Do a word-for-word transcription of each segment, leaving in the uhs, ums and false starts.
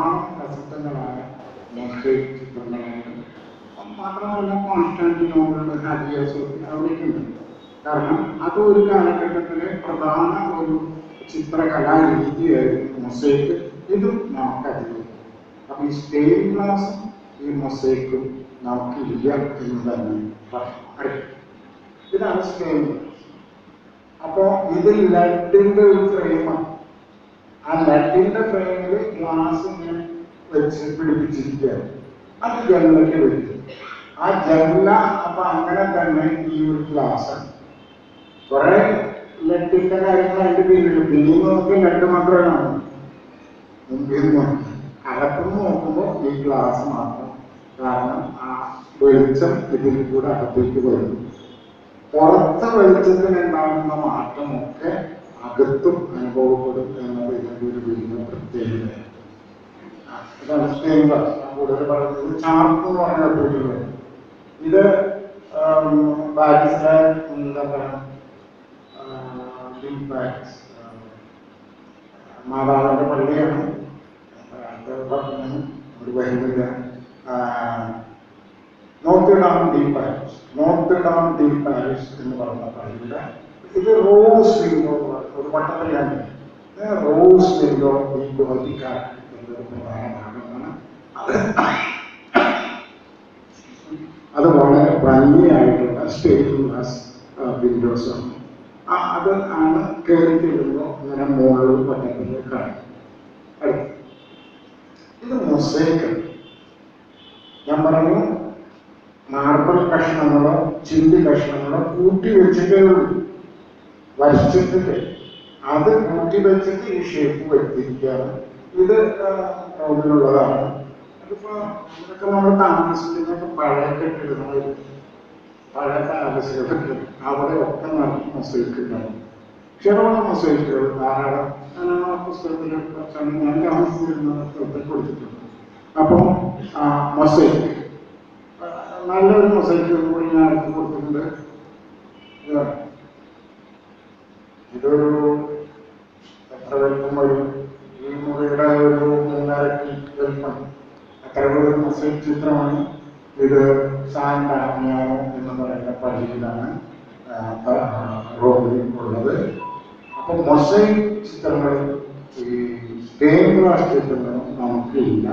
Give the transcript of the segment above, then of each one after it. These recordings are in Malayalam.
ധാരാളം പ്രസിദ്ധങ്ങളായ മൊസൈക്ക് ചിത്രങ്ങളുണ്ട്. മാത്രമല്ല കോൺസ്റ്റാന്റിനോപ്പിളിലെ ഹാജിയ സോഫി അവിടേക്കുണ്ട്. കാരണം അത് ഒരു കാലഘട്ടത്തിലെ പ്രധാന ഒരു ചിത്രകലാരീതിയായിരുന്നു മൊസൈക്ക്. ഇതും നമുക്കറിയാം. അപ്പം ഈ സ്റ്റെയിൻ ഗ്ലാസും ഈ മൊസൈക്കും നമുക്കില്ല എന്ന് തന്നെ പറയാം. ഇതാണ് സ്റ്റെയിൻ ഗ്ലാസ്. അപ്പോൾ ഇത് ലഡിൻ്റെ ഒരു ഫ്രെയിമാണ്. ആ ലഡിൻ്റെ ഫ്രെയിമിൽ ഗ്ലാസ് ഇങ്ങനെ വെച്ച് പിടിപ്പിച്ചിരിക്കുകയാണ്. അത് ജനലൊക്കെ വെക്കും. ആ ജനല അപ്പൊ അങ്ങനെ തന്നെ ഈ ഒരു ഗ്ലാസ് കുറെ ലഡിന്റെ കാര്യങ്ങൾ അതിന്റെ പിന്നിൽ പിന്നിൽ നോക്കി ലഡ് മാത്രമാണ്. മുമ്പിൽ നോക്കി അകത്തുനിന്ന് നോക്കുമ്പോൾ ഈ ഗ്ലാസ് മാത്രം. കാരണം ആ വെളിച്ചം ഇതിൽ കൂടെ അകത്തേക്ക് വരുന്നു. പുറത്ത് വെളിച്ചത്തിനുണ്ടാകുന്ന മാറ്റമൊക്കെ അകത്തും അനുഭവപ്പെടും എന്നത് ഇതിൻ്റെ ഒരു വലിയ പ്രത്യേകതയാണ്. ഇതാണ് സ്റ്റെയിൻ ഗ്ലാസ്. ഞാൻ കൂടുതൽ പറയുന്നത് ചാർക്ക് എന്ന് പറഞ്ഞ കേട്ടിട്ടുള്ളത്. ഇത് പാരീസിലെ എന്താ പറയുക മാതാവിൻ്റെ പള്ളിയാണ്. ഒരു വരുന്നില്ല. North dam de Paris north dam de Paris എന്ന് പറയുന്ന പള്ളിയുടെ ഇത് റോസ് വിൻഡോ ഒരു വട്ടപ്പള്ളിയാണ്. റോസ് വിൻഡോ ഈ ഗോതിക്കാർ എന്നൊരു പ്രധാന ഭാഗമാണ്. അത് വളരെ ഭംഗിയായിട്ടുള്ള സ്റ്റെയിൻ ഗ്ലാസ് വിൻഡോസ് ആണ്. അത് ആണ് കയറി ചെല്ലുമ്പോൾ ഇങ്ങനെ മുകളിൽ വട്ടപ്പള്ളി കാണും. അടുത്ത് ഇത് മൊസൈക്ക്. ഞാൻ പറഞ്ഞു മാർബിൾ കഷ്ണങ്ങളോ ചില്ലി കഷ്ണങ്ങളോ കൂട്ടി വെച്ചിട്ടേ ഉള്ളൂ. വരച്ചിട്ടില്ലേ അത് കൂട്ടി വെച്ചിട്ട് ഈ ഷേപ്പ് വരുത്തിയിരിക്കുകയാണ്. ഇത് റോഡിലുള്ളതാണ്. അതിപ്പോ ഇതൊക്കെ നമ്മൾ താമസിക്കുന്നൊക്കെ പഴയ കെട്ടിടങ്ങളിൽ പഴയ പാലസുകളൊക്കെ അവിടെ ഒക്കെ നല്ല മൊസൈക്ക് ഉണ്ടാവും. ക്ഷേമ മൊസൈക്കുകൾ ധാരാളം പുസ്തകത്തിൽ ഞാൻ താമസിച്ചിരുന്ന പുസ്തകത്തിൽ കൊടുത്തിട്ടുണ്ട്. അപ്പം മൊസൈക്ക് നല്ലൊരു മൊസൈക്ക് കൂടി ഞാൻ അടുത്ത് കൊടുത്തിട്ടുണ്ട്. ഇതൊരു എത്ര വലുപ്പം വരും? ഈ മുറിയുടെ ഒരു മൂന്നരട്ടി വലുപ്പം. അത്ര ഒരു മൊസൈക്ക് ചിത്രമാണ് ഇത്. സാന്റാമിയാനോ എന്ന് പറയുന്ന പള്ളിയിലാണ് റോമിൽ ഉള്ളത്. അപ്പൊ മൊസൈക്ക് ചിത്രങ്ങൾ ഈ സ്റ്റെയിൻ ഗ്ലാസ് ചിത്രങ്ങളും നമുക്കില്ല.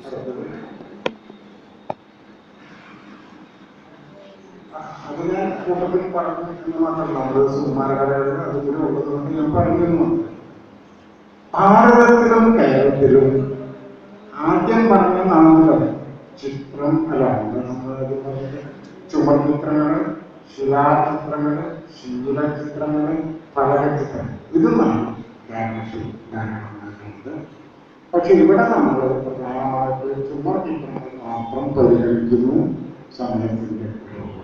അത് ഞാൻ കൂട്ടത്തിൽ പറഞ്ഞു എന്ന് മാത്രമല്ല, നമ്മൾ സുകുമാര കലകൾ അതുകൂടി ഉള്ളതുകൊണ്ട് ഞാൻ പറഞ്ഞു. ഭാരതത്തിലും കേരളത്തിലും ആദ്യം പറഞ്ഞ നാമങ്ങൾ ചിത്രം അല്ല, ചുമർ ചിത്രങ്ങൾ, ശിലാചിത്രങ്ങൾ, ശീലചിത്രങ്ങൾ, ഫലകചിത്രങ്ങൾ, ഇതൊന്നാണ് കേരളത്തിൽ ധാരാളമാക്കുന്നത്. പക്ഷെ ഇവിടെ നമ്മൾ പ്രധാനമായിട്ട് ചുമർ ചിത്രങ്ങൾ മാത്രം പരിഗണിക്കുന്നു സമയത്തിന്റെ ഉപയോഗമുണ്ട്.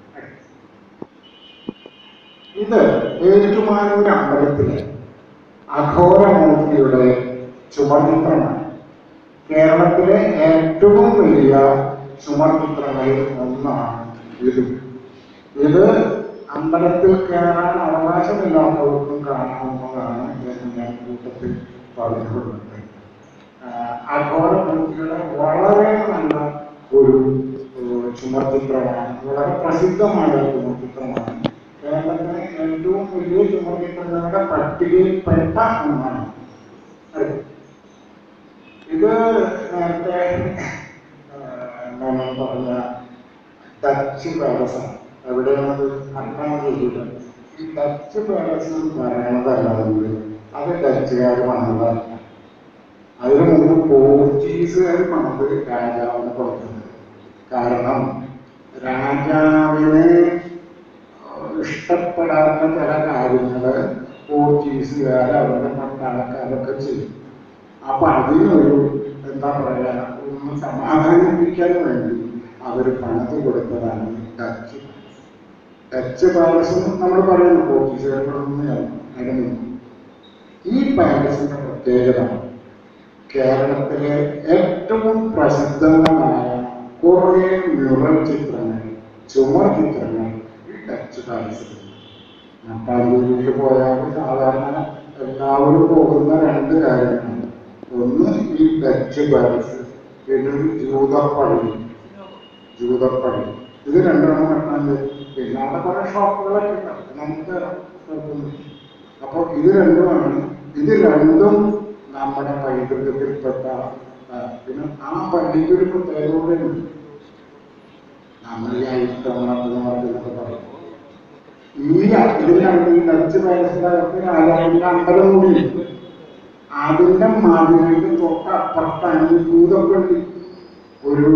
ഇത് ഏറ്റുമാനൂർ അമ്പലത്തിലെ അഘോരമൂർത്തിയുടെ ചുമർ ചിത്രമാണ്. കേരളത്തിലെ ഏറ്റവും വലിയ ചുമർ ചിത്രങ്ങളിൽ ഒന്നാണ് ഇത്. ഇത് അമ്പലത്തിൽ കയറാൻ അവകാശമില്ലാത്തവർക്കും കാണാവുന്നതാണ് എന്ന് ഞാൻ കൂട്ടത്തിൽ പറഞ്ഞിട്ടുണ്ട്. അഘോരമൂർത്തിയുടെ വളരെ നല്ല ഒരു ചുമർ ചിത്രമാണ്. വളരെ പ്രസിദ്ധമായ ചുമർ ചിത്രമാണ്. കേരളത്തിലെ ഏറ്റവും വലിയ ചുമർ ചിത്രങ്ങളുടെ പട്ടികയിൽ പെട്ട ഒന്നാണ്. ഇത് നേരത്തെ എന്താണ് പറഞ്ഞ ഡച്ച് പാലസാണ്. എവിടെയാണത്? അർത്ഥം ചെയ്തത്. ഈ ഡച്ച് പാലസ് പറയണതല്ലാതെ അത് ഡച്ചുകാർ പണിതല്ല. അതിനു മുമ്പ് പോർച്ചുഗീസുകാർ പണിത് രാജാവിനെ കൊടുക്കുന്നത്. കാരണം രാജാവിന് ഇഷ്ടപ്പെടാത്ത ചില കാര്യങ്ങള് പോർച്ചുഗീസുകാർ അവരുടെ പട്ടാളക്കാരൊക്കെ ചെയ്യും. അപ്പൊ അതിനൊരു എന്താ പറയാ ഒന്ന് സമാധാനിപ്പിക്കാൻ വേണ്ടി അവർ പണിത് കൊടുത്തതാണ് ഡച്ച്. ഡച്ച് പാലസ് നമ്മൾ പറയുന്നു പോർച്ചുഗീസുകാരോടൊന്നും. ഈ പാലസിന്റെ പ്രത്യേകത കേരളത്തിലെ ഏറ്റവും പ്രസിദ്ധങ്ങളായ കുറേ മ്യൂറൽ ചിത്രങ്ങൾ, ചുമർ ചിത്രങ്ങൾ ഈ ഡച്ച് പാലസിൽ. മട്ടാഞ്ചേരിയിൽ പോയാൽ സാധാരണ എല്ലാവരും പോകുന്ന രണ്ട് കാര്യങ്ങളാണ്. ഒന്ന് ഈ ഡച്ച് പാലസ്, പിന്നെ ഒരു ജൂതപ്പള്ളി, ജൂതപ്പള്ളി ഇത് രണ്ടാണ് പറഞ്ഞാൽ. പിന്നെ അവിടെ കുറെ ഷോപ്പുകളൊക്കെ ഉണ്ടാവും, നമുക്ക് ഷോപ്പൊന്നും. അപ്പോൾ ഇത് രണ്ടുമാണ്. ഇത് രണ്ടും നമ്മുടെ പൈതൃകത്തിൽപ്പെട്ട. പിന്നെ ആ പള്ളിക്ക് ഒരു പ്രത്യേകത കൂടെയുണ്ട്. നമ്മൾ ഈ ഐഷ്ടമാക്കുന്നൊക്കെ പറയും. ഈ ഇതിനകത്ത് ഈ ഡച്ച് പാലസിനകത്ത് രാജാവിന്റെ അമ്പലം കൂടിയുണ്ട്. അതിന്റെ മതിലിന്റെ തൊട്ടപ്പുറത്താണ് ഈ ജൂതപ്പള്ളി. ഒരു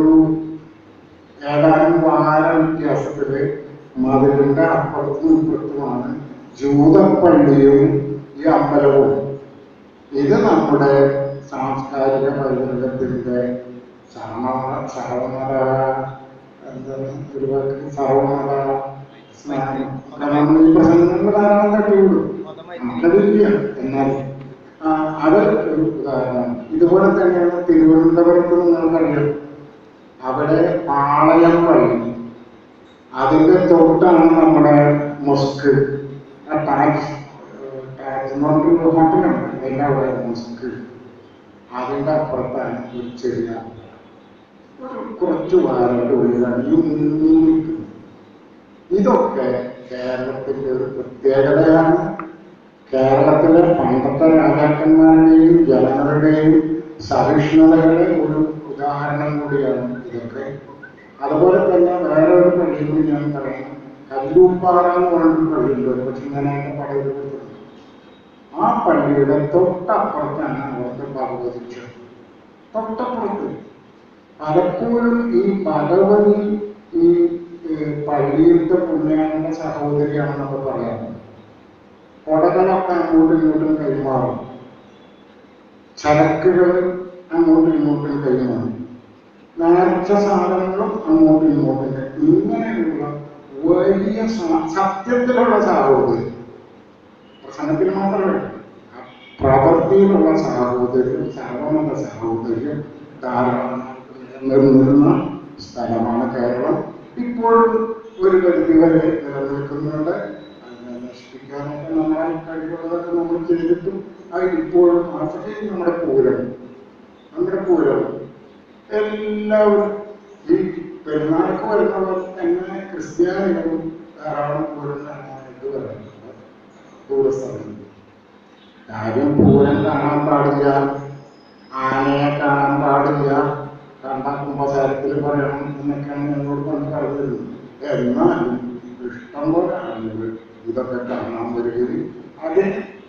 ഏതാനും വാര വ്യത്യാസത്തില് മതിലിന്റെ അപ്പുറത്തും ഇപ്പുറത്തുമാണ് ജൂതപ്പള്ളിയും ഈ അമ്പലവും. ഇത് നമ്മുടെ സാംസ്കാരിക പൈതൃകത്തിന്റെ സർവമത സർവമത എന്താണ് ഒരു സർവമത സ്നേഹം. നമ്മൾ ഈ പ്രസംഗങ്ങൾ ധാരാളം തട്ടിവിടും, നമുക്കതില്ല. എന്നാൽ അത് ഒരു ഉദാഹരണമാണ്. ഇതുപോലെ തന്നെയാണ് തിരുവനന്തപുരത്ത് നിങ്ങൾക്കറിയാം, അവിടെ പാളയം പള്ളി, അതിന്റെ തൊട്ടാണ് നമ്മുടെ മൊസ്ക്. ടാക്സ് ടാക്സ് ഹോട്ടലുണ്ട്, അതിൻ്റെ അവിടെ മൊസ്ക്. അതിൻ്റെ അപ്പുറത്താണ് ഒരു ചെറിയ ഒരു കുറച്ചു വാരങ്ങളുടെ ഉള്ളിലാണ് ഈ മുന്നൂറ്. ഇതൊക്കെ കേരളത്തിന്റെ ഒരു പ്രത്യേകതയാണ്. കേരളത്തിലെ പണ്ടത്തെ രാജാക്കന്മാരുടെയും ജനങ്ങളുടെയും സഹിഷ്ണുതയുടെ ഒരു ഉദാഹരണം കൂടിയാണ് ഇതൊക്കെ. അതുപോലെ തന്നെ വേറെ ഒരു പള്ളി കൂടി ഞാൻ പറയാം. കല്ലൂപ്പാറ എന്ന് പറഞ്ഞൊരു പള്ളിയുണ്ട്, പക്ഷെ ഞാൻ അതിന്റെ പള്ളിയിൽ ആ പള്ളിയുടെ തൊട്ടപ്പുറത്താണ് അവിടുത്തെ ഭഗവതി ക്ഷേത്രം. തൊട്ടപ്പുറത്ത് പലപ്പോഴും ഈ ഭഗവതി ഈ പള്ളിയിലത്തെ പുണ്യാളന്റെ സഹോദരിയാണെന്നൊക്കെ പറയാറുണ്ട്. കൊടകളൊക്കെ അങ്ങോട്ടും ഇങ്ങോട്ടും കൈമാറും, ചരക്കുകൾ അങ്ങോട്ടും ഇങ്ങോട്ടും കൈമാറും, നേർച്ച സാധനങ്ങളും അങ്ങോട്ടും ഇങ്ങോട്ടും. ഇങ്ങനെയുള്ള വലിയ സത്യത്തിലുള്ള സഹോദരി, പ്രസംഗത്തിന് മാത്രമല്ല പ്രവൃത്തിയിലുള്ള സഹോദര്യം, സർവമത സഹോദര്യം ധാരാളം നിലനിൽക്കുന്ന സ്ഥലമാണ് കേരളം. ഇപ്പോഴും ഒരു പരിധി വരെ നിലനിൽക്കുന്നുണ്ട്. അതിനെ നശിപ്പിക്കാനൊക്കെ നമ്മളെ കഴിവുള്ളതൊക്കെ നമ്മൾ ചെയ്തിട്ടും അത് ഇപ്പോഴും മാത്രമേ നമ്മുടെ പൂരം നമ്മുടെ പൂരം എല്ലാവരും ഈ പെരുന്നാൾക്ക് വരുന്നവർ തന്നെ ക്രിസ്ത്യാനികളും ധാരാളം പൂരം കാണാനായിട്ട് വരുന്നുണ്ട് ദൂരസ്ഥലത്ത്. കാര്യം പൂരം കാണാൻ പാടില്ല, ആനയെ കാണാൻ പാടില്ല, കണ്ട കുമ്പസാരത്തിൽ പറയണം എന്നൊക്കെയാണ് എന്നോട് കൊണ്ട് പറഞ്ഞിരുന്നത്. എന്നാലും ഇഷ്ടം പോലെ ആളുകൾ ഇതൊക്കെ കാണാൻ വരികയും അതിൽ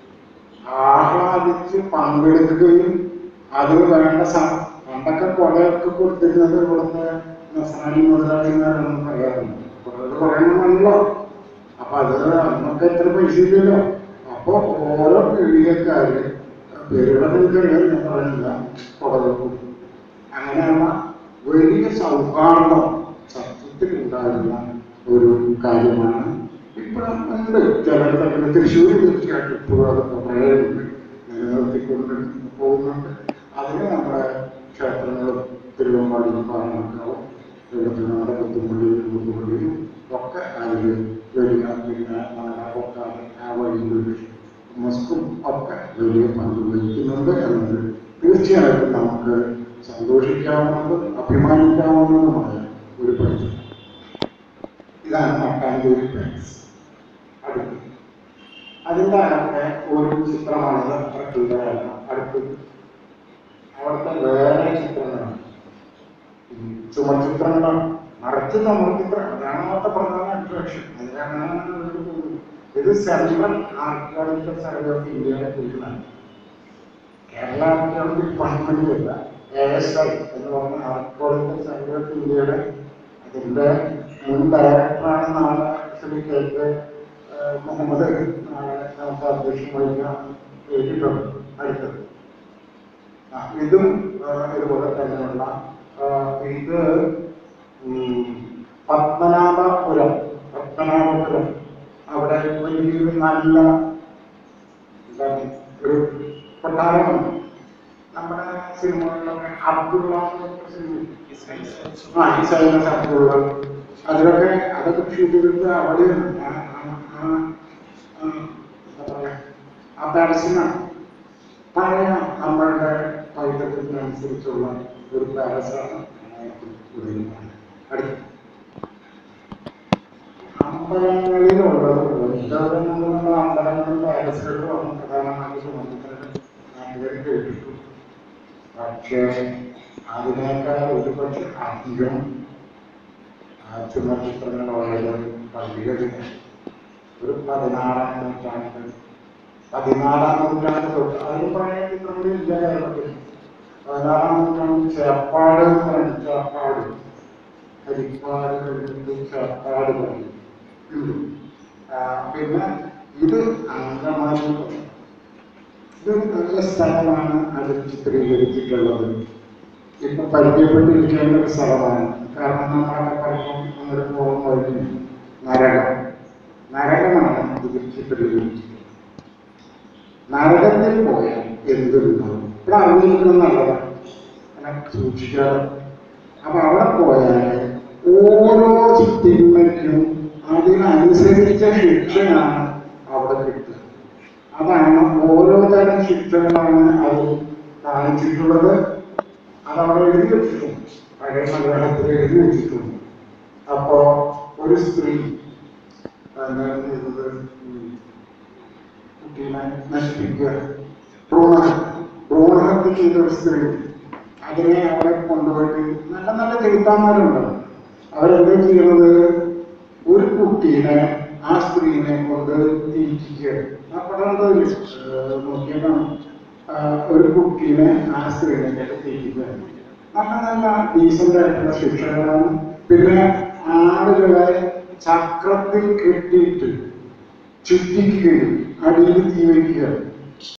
ആഹ്ലാദിച്ച് പങ്കെടുക്കുകയും അതിന് വേണ്ട പണ്ടൊക്കെ കൊടയൊക്കെ കൊടുത്തിരുന്നത് ഇവിടുത്തെ നസ്രാനി മുതലാളിമാരാണെന്ന് പറയാറുണ്ട്. കുറേ പറയണമല്ലോ. അപ്പൊ അത് അന്നൊക്കെ എത്ര പൈസ ഇല്ലല്ലോ. അപ്പൊ ഓരോ പീഡികക്കാര് പേരുകളൊക്കെ ഞാൻ പറയുന്നില്ല, കൊടകൾ കൊടുത്തു. അങ്ങനെയുള്ള വലിയ സൗഹാർദ്ദം സത്യത്തിൽ ഉണ്ടാകുന്ന ഒരു കാര്യമാണ്. ഇപ്പോഴും ഉണ്ട് ചിലയിടത്തൊക്കെ. തൃശ്ശൂർ തീർച്ചയായിട്ടും ഇപ്പോഴും അതൊക്കെ പ്രളയമുണ്ട്, നിലനിർത്തിക്കൊണ്ട് പോകുന്നുണ്ട്. അതിന് നമ്മുടെ ക്ഷേത്രങ്ങളും തിരുവമ്പാടിയും പാറമക്കാവും കേരളത്തിൽ നമ്മുടെ പുത്തുമ്പള്ളിയും പുത്തുമ്പള്ളിയും ഒക്കെ അതിൽ വലിയ പിന്നെ നമ്മുടെ ഒക്കാതെ ആ വഴിയിൽ മസ്കും ഒക്കെ വലിയ പങ്ക് വഹിക്കുന്നുണ്ട് എന്നത് തീർച്ചയായിട്ടും നമുക്ക് സന്തോഷിക്കാവുന്നതും അഭിമാനിക്കാവുന്നതുമായ ഒരു പൈതൃകം. ഇതാണ് മട്ടാഞ്ചേരി പാലസ്. അടുത്ത് അതിൻ്റെ അകത്തെ ഒരു ചിത്രമാണത്. അത്രക്കുള്ളതല്ല. അടുത്തത് അവിടുത്തെ വേറെ ചിത്രങ്ങളാണ്, ചുമർ ചിത്രങ്ങളാണ്, നിറച്ച് ചുമർ ചിത്രം. അതാണ് അവിടുത്തെ പ്രധാന അട്രാക്ഷൻ. അതിനാണ് ഇത് സെൻട്രൽ ആർക്കിയോളജിക്കൽ സർവേ ഓഫ് ഇന്ത്യയുടെ കീഴിലാണ്. കേരള ആർക്കിയോളജി ഡിപ്പാർട്ട്മെന്റിലല്ല, എ എസ് ഐ എന്ന് പറഞ്ഞ ആർക്കിയോളജിക്കൽ സർവേ ഓഫ് ഇന്ത്യയുടെ അതിൻ്റെ മുൻ ഡയറക്ടറാണ് നാളെ ശ്രീ കെ കെ മുഹമ്മദ് നാളെ നമുക്ക് അധ്യക്ഷൻ വഹിക്കാൻ കേട്ടിട്ടുണ്ട്. അടുത്തത് ഇതും ഇതുപോലെ തന്നെയുള്ള ഇത് പത്മനാഭപുരം. പത്മനാഭപുരം അവിടെ വലിയൊരു നല്ല എന്താണ് ഒരു കൊട്ടാരമാണ്. നമ്മുടെ സിനിമകളിലൊക്കെ അബ്ദുള്ള ആ ഈ സൈനസ് അബ്ദുള്ള അതിലൊക്കെ അതൊക്കെ ഷൂട്ട് അവിടെ എന്താ പറയാ ആ പാലസിനാണ് പഴയ നമ്മളുടെ പൈതൃക സാഹചര്യത്തിനനുസരിച്ചുള്ള ഒരു പാരസാണ് അടുത്ത അമ്പലങ്ങളിലുള്ളത് ഉദ്യോഗങ്ങളുള്ള അമ്പലങ്ങളിൽ പാരസുകളാണ് പ്രധാനമായിട്ട് നാട്ടുകാർ കേട്ടിട്ടുണ്ട്. പക്ഷേ അതിനേക്കാൾ ഒരുപക്ഷെ അധികം ചുമർ ചിത്രങ്ങളുള്ളത് പള്ളികളിൽ ഒരു പതിനാറാം നൂറ്റാണ്ട് പതിനാറാം നൂറ്റാണ്ട് തൊട്ട് അതിന് പഴയ ചിത്രങ്ങളില്ല കേരളത്തിൽ. പതിനാറാം നൂറ്റാണ്ട് ചേപ്പാട് എന്ന് പറയും. ചേപ്പാട് ഹരിപ്പാട് കഴിഞ്ഞിട്ട് ചേപ്പാട് പറയും. പിന്നെ ഇത് അങ്കമാലി ഇതൊരു നല്ല സ്ഥലമാണ് അതിൽ ചിത്രീകരിച്ചിട്ടുള്ളത്. ഇപ്പൊ പരിചയപ്പെട്ടിരിക്കേണ്ട ഒരു സ്ഥലമാണ്. കാരണം നമ്മളൊക്കെ പറയുമ്പോൾ അങ്ങനെ പോകുമ്പോൾ നരകം നരകമാണ് ഇതിൽ ചിത്രീകരിച്ചിട്ടുള്ളത്. നരകത്തിൽ പോയാൽ എന്തുണ്ടാവും? ഇവിടെ അറിഞ്ഞിരിക്കണം നല്ലതാണ്, അങ്ങനെ സൂക്ഷിക്കാറ്. അപ്പൊ അവിടെ പോയാൽ ഓരോ തിന്മയ്ക്കും അതിനനുസരിച്ച ശിക്ഷയാണ് അവിടെ കിട്ടുക. അതാണ് ഓരോ തരം ശിക്ഷകളാണ് അത് കാണിച്ചിട്ടുള്ളത്. അതവിടെ എഴുതി വെച്ചിട്ടുണ്ട്, പഴയ മലയാളത്തിൽ എഴുതി വെച്ചിട്ടുണ്ട്. അപ്പോ ഒരു സ്ത്രീ കുട്ടീനെ നശിപ്പിക്കുക, ഭ്രൂണ ഭ്രൂണഹത്യ ചെയ്ത ഒരു സ്ത്രീ, അതിനെ അവിടെ കൊണ്ടുപോയിട്ട് നല്ല നല്ല ചെറുത്താന്മാരുണ്ട്. അവരെന്താ ചെയ്യുന്നത്? ഒരു കുട്ടീനെ ആ സ്ത്രീനെ കൊണ്ട് തീറ്റിക്കുക. ആ പടം നോക്കിയതാണ്. ഒരു കുട്ടീനെ ആ സ്ത്രീനെ കൊണ്ട് തീറ്റിക്കുക. നല്ല നല്ല ഡീസന്റ് ആയിട്ടുള്ള ശിക്ഷകളാണ്. പിന്നെ ആളുകളെ ചക്രത്തിൽ കെട്ടിയിട്ട് ചുറ്റിക്കുകയും അടിയിൽ തീ വയ്ക്കുക.